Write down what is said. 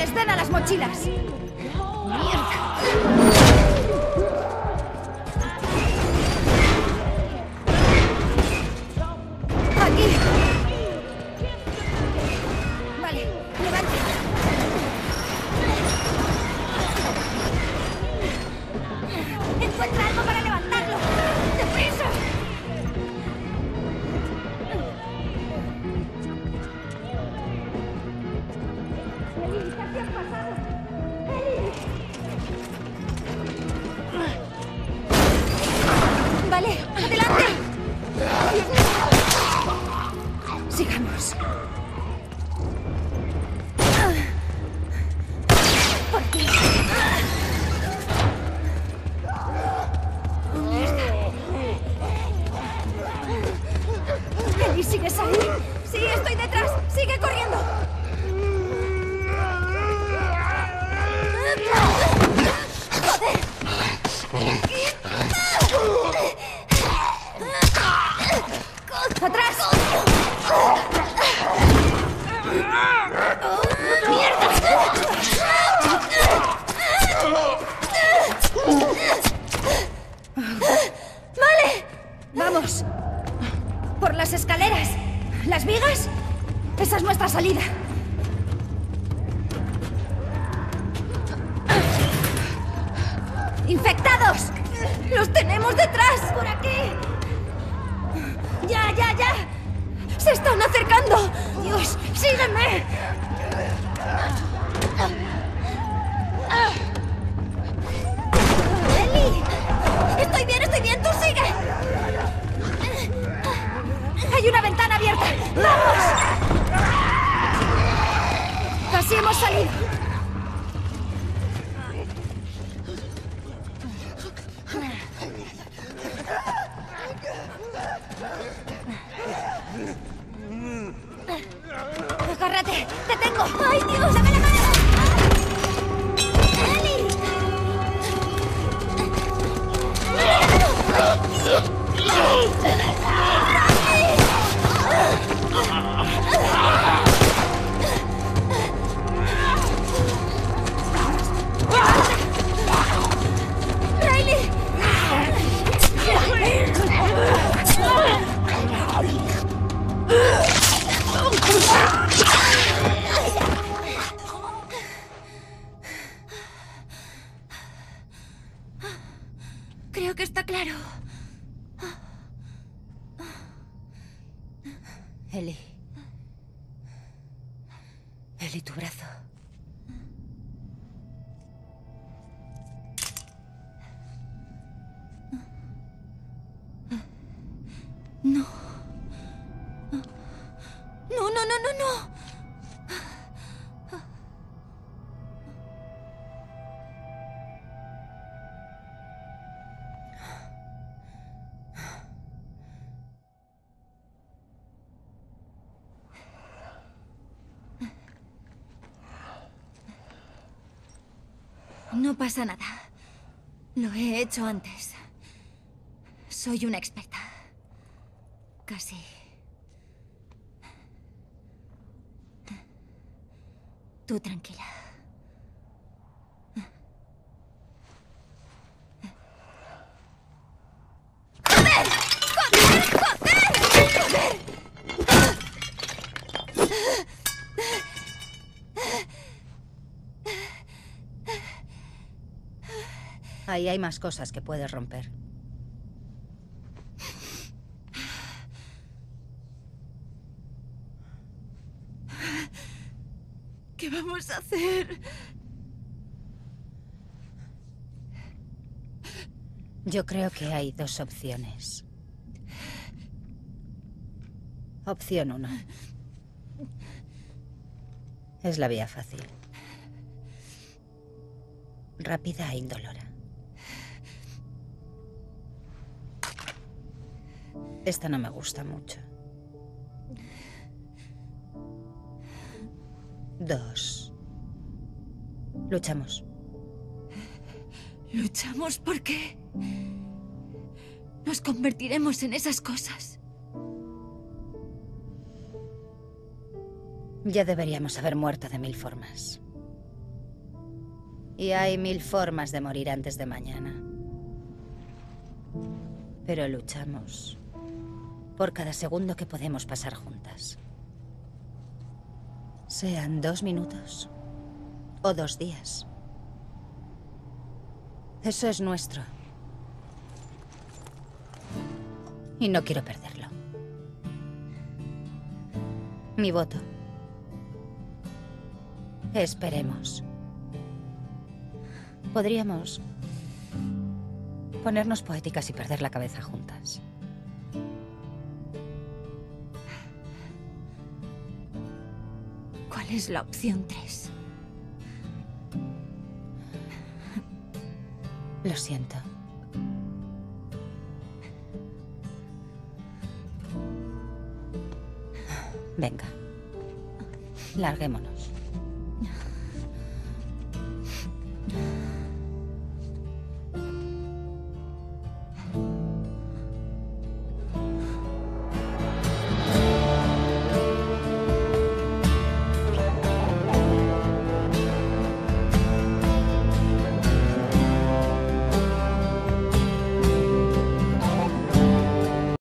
¡Escena las mochilas! ¡Mierda! ¡Aquí! Vale, levante. ¡Encuentra algo para levantarlo! ¡Deprisa! ¡Eli! ¿Qué te ha pasado? ¡Eli! Vale, adelante. Sigamos. Por ti. Eli, ¿sigues ahí? Sí, estoy detrás. Sigue corriendo. ¡Atrás! ¡Vale! ¡Vamos! ¡Por las escaleras! ¿Las vigas? Esa es nuestra salida. ¡Infectados! ¡Los tenemos detrás! ¡Por aquí! ¡Ya, ya, ya! ¡Se están acercando! ¡Dios, sígueme! ¡Eli! Estoy bien! ¡Tú sigue! ¡Hay una ventana abierta! ¡Vamos! ¡Casi hemos salido! ¡Agárrate! ¡Te tengo! ¡Ay, Dios! ¡Dame la mano! ¡Eli! ¡Riley! Creo que está claro. Eli. Eli, tu brazo. No. No. No pasa nada. Lo he hecho antes. Soy una experta. Casi. Tú tranquila. ¡Joder! Ahí hay más cosas que puedes romper. ¿Qué vamos a hacer? Yo creo que hay dos opciones. Opción 1. Es la vía fácil. Rápida e indolora. Esta no me gusta mucho. 2. Luchamos. ¿Luchamos por qué? Nos convertiremos en esas cosas. Ya deberíamos haber muerto de 1000 formas. Y hay 1000 formas de morir antes de mañana. Pero luchamos por cada segundo que podemos pasar juntas. Sean 2 minutos o 2 días. Eso es nuestro. Y no quiero perderlo. Mi voto. Esperemos. Podríamos ponernos poéticas y perder la cabeza juntas. ¿Cuál es la opción 3? Lo siento. Venga. Larguémonos.